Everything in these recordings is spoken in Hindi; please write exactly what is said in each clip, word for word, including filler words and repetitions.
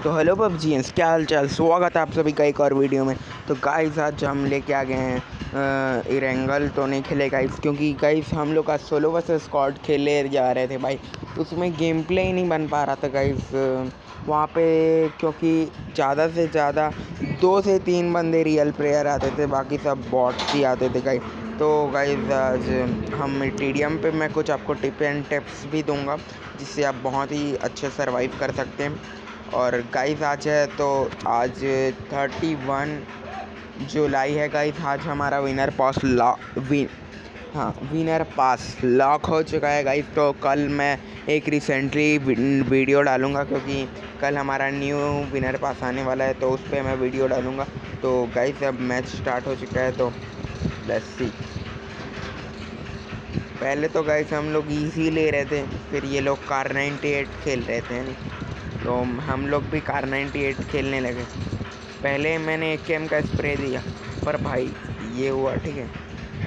तो हेलो पबजीएंस, क्या हाल चाल। स्वागत है आप सभी का एक और वीडियो में। तो गाइस आज हम लेके आ गए हैं इरेंगल। तो नहीं खेले गाइस, क्योंकि गाइस हम लोग आज सोलो वर्सेस स्क्वाड खेले जा रहे थे भाई। तो उसमें गेम प्ले ही नहीं बन पा रहा था गाइस वहाँ पे, क्योंकि ज़्यादा से ज़्यादा दो से तीन बंदे रियल प्लेयर आते थे, बाकी सब बॉट्स ही आते थे गाइस। तो गाइस आज हम टीडीएम पे मैं कुछ आपको टिप एंड टिप्स भी दूंगा, जिससे आप बहुत ही अच्छे सर्वाइव कर सकते हैं। और गाइस आज है तो आज इकतीस जुलाई है गाइस। आज हमारा विनर पास लॉक विन हाँ विनर पास लॉक हो चुका है गाइस। तो कल मैं एक रिसेंटली वीडियो डालूंगा, क्योंकि कल हमारा न्यू विनर पास आने वाला है, तो उस पर मैं वीडियो डालूंगा। तो गाइस अब मैच स्टार्ट हो चुका है, तो लेट्स सी। पहले तो गाइस हम लोग इजी ले रहे थे, फिर ये लोग कार अट्ठानवे खेल रहे थे नहीं, तो हम लोग भी कार अट्ठानवे खेलने लगे। पहले मैंने एक केम का स्प्रे दिया, पर भाई ये हुआ ठीक है।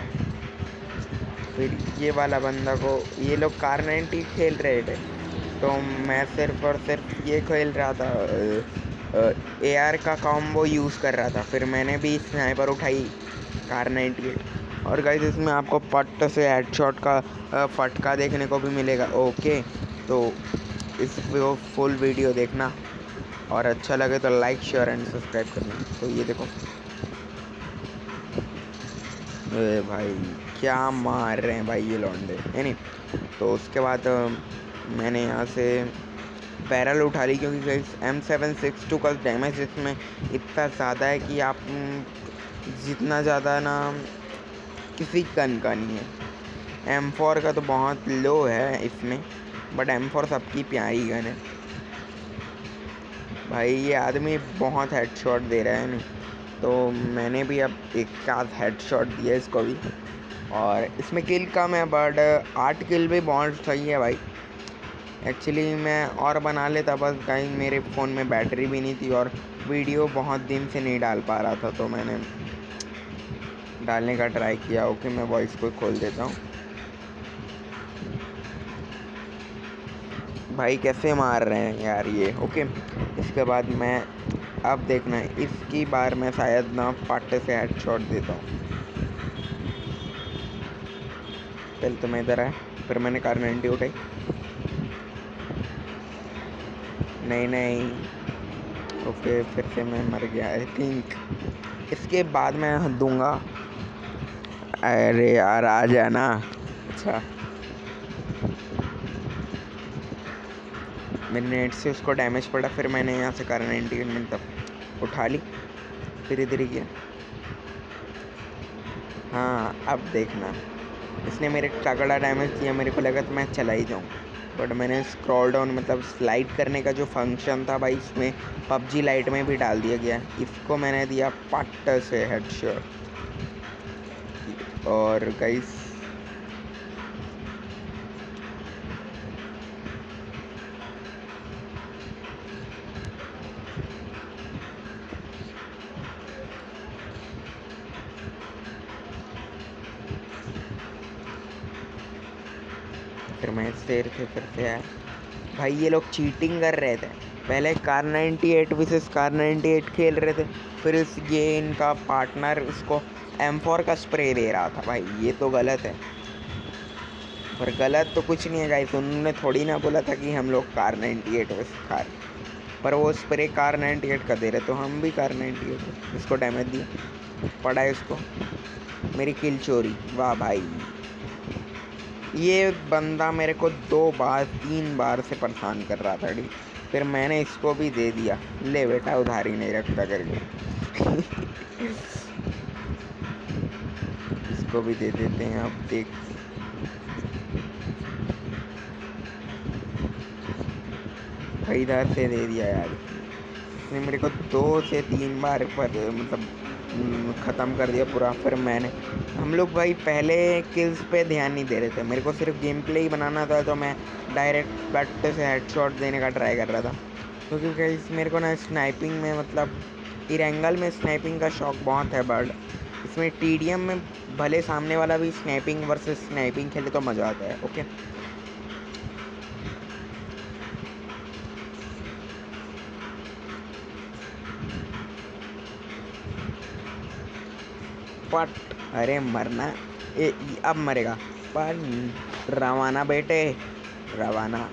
फिर ये वाला बंदा को, ये लोग कार नब्बे खेल रहे थे, तो मैं सिर्फ और सिर्फ ये खेल रहा था, एआर का कॉम्बो यूज़ कर रहा था। फिर मैंने भी स्नाइपर उठाई कार नब्बे, और गाइस इसमें आपको पट से हेडशॉट का फटका देखने को भी मिलेगा। ओके, तो इस फुल वीडियो देखना, और अच्छा लगे तो लाइक शेयर एंड सब्सक्राइब करना। तो ये देखो, ए भाई क्या मार रहे हैं भाई ये लौंडे है नहीं। तो उसके बाद मैंने यहाँ से बैरल उठा ली, क्योंकि guys M seven six two का डैमेज इसमें इतना ज़्यादा है कि आप जितना ज़्यादा ना किसी गन का नहीं है। एम फोर का तो बहुत लो है इसमें, बट एम फोर सबकी प्यारी गन है भाई। ये आदमी बहुत हेडशॉट दे रहा है नहीं, तो मैंने भी अब एक आध हेडशॉट दिया इसको भी। और इसमें किल कम है, बट आठ किल भी बहुत सही है भाई। एक्चुअली मैं और बना लेता, बस कहीं मेरे फ़ोन में बैटरी भी नहीं थी, और वीडियो बहुत दिन से नहीं डाल पा रहा था, तो मैंने डालने का ट्राई किया। ओके, मैं वॉइस को खोल देता हूँ। भाई कैसे मार रहे हैं यार ये। ओके, इसके बाद मैं अब देखना है, इसकी बार मैं शायद ना पाटे से हेडशॉट देता हूँ। पहले तो मैं इधर आया, फिर मैंने कार नब्बे उठाई, नहीं नहीं ओके, फिर से मैं मर गया आई थिंक। इसके बाद मैं दूंगा, अरे यार आ जाना। अच्छा, मेरे नेट से उसको डैमेज पड़ा, फिर मैंने यहाँ से कार नब्बे मतलब उठा ली, फिर इधर ही किया। हाँ अब देखना, इसने मेरे तगड़ा डैमेज दिया, मेरे को लगा तो मैं चला ही जाऊँ, बट मैंने स्क्रॉल डाउन मतलब स्लाइड करने का जो फंक्शन था भाई, इसमें पबजी लाइट में भी डाल दिया गया। इसको मैंने दिया पट से हेडशॉट। और गाइस फिर मैं शेर थे फिर से आया भाई। ये लोग चीटिंग कर रहे थे, पहले कार अट्ठानवे वर्सेस कार अट्ठानवे खेल रहे थे, फिर इस ये इनका पार्टनर उसको एम फोर का स्प्रे दे रहा था। भाई ये तो गलत है, पर गलत तो कुछ नहीं है गाइस। उन्होंने थोड़ी ना बोला था कि हम लोग कार अट्ठानवे वर्सेस कार, पर वो स्प्रे कार अट्ठानवे का दे रहे, तो हम भी कार अट्ठानवे इसको डैमेज दिया, पड़ा है उसको, मेरी किल चोरी। वाह भाई, ये बंदा मेरे को दो बार तीन बार से परेशान कर रहा था, फिर मैंने इसको भी दे दिया, ले बेटा उधारी नहीं रखता करके। इसको भी दे देते हैं, आप देख। भाई इधर से दे दिया यार, इसने मेरे को दो से तीन बार पर मतलब ख़त्म कर दिया पूरा। फिर मैंने हम लोग भाई पहले किल्स पे ध्यान नहीं दे रहे थे, मेरे को सिर्फ गेम प्ले ही बनाना था, तो मैं डायरेक्ट बट से हेडशॉट देने का ट्राई कर रहा था। क्योंकि गाइस मेरे को ना स्नाइपिंग में मतलब इरेंगल में स्नाइपिंग का शौक बहुत है, बट इसमें टीडीएम में भले सामने वाला भी स्नाइपिंग वर्सेस स्नाइपिंग खेले तो मज़ा आता है। ओके, पट। अरे मरना ए, अब मरेगा पर रवाना बेटे रवाना।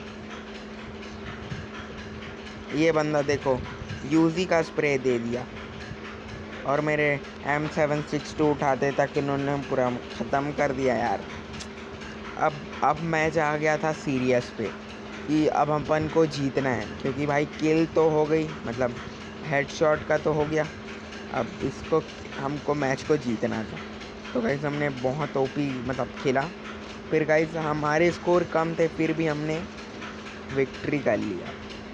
ये बंदा देखो यूजी का स्प्रे दे दिया और मेरे एम सेवन सिक्स टू उठाते तक इन्होंने पूरा ख़त्म कर दिया यार। अब अब मैच आ गया था सीरियस पे कि अब अपन को जीतना है, क्योंकि भाई किल तो हो गई, मतलब हेडशॉट का तो हो गया। अब इसको हमको मैच को जीतना था। तो गाइस हमने बहुत ओपी मतलब खेला। फिर गाइस हमारे स्कोर कम थे, फिर भी हमने विक्ट्री कर लिया।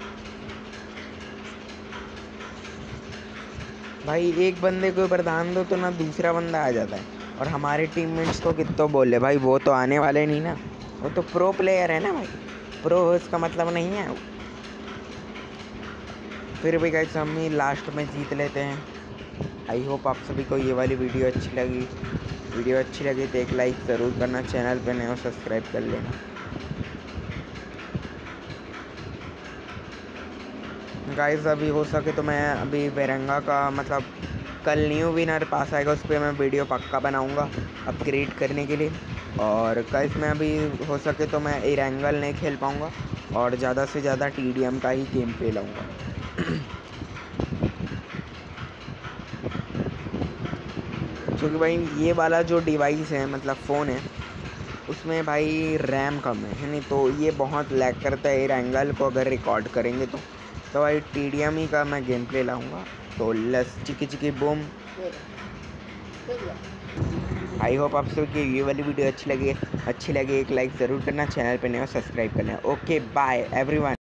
भाई एक बंदे को प्रदान दो तो ना दूसरा बंदा आ जाता है, और हमारे टीममेट्स को कितना बोले भाई वो तो आने वाले नहीं ना, वो तो प्रो प्लेयर है ना भाई, प्रो इसका मतलब नहीं है। फिर भी गाइस हम ही लास्ट में जीत लेते हैं। आई होप आप सभी को ये वाली वीडियो अच्छी लगी। वीडियो अच्छी लगी तो एक लाइक ज़रूर करना, चैनल पे नए हो सब्सक्राइब कर लेना। गाइस अभी हो सके तो मैं अभी बेरंगा का मतलब कल न्यू विनर पास आएगा, उस पर मैं वीडियो पक्का बनाऊंगा अपग्रेड करने के लिए। और गाइस मैं अभी हो सके तो मैं इरेंगल नहीं खेल पाऊंगा और ज़्यादा से ज़्यादा टी डी एम का ही गेम पे लाऊंगा। क्योंकि भाई ये वाला जो डिवाइस है मतलब फ़ोन है उसमें भाई रैम कम है, है नहीं, तो ये बहुत लैग करता है इरेंगल को अगर रिकॉर्ड करेंगे तो। तो भाई टी डी एम ही का मैं गेम प्ले लाऊंगा। तो लस चिकी चिकी बूम। आई होप आप सबकी ये वाली वीडियो अच्छी लगी अच्छी लगी एक लाइक ज़रूर करना, चैनल पे नए हो सब्सक्राइब करना। Okay bye everyone.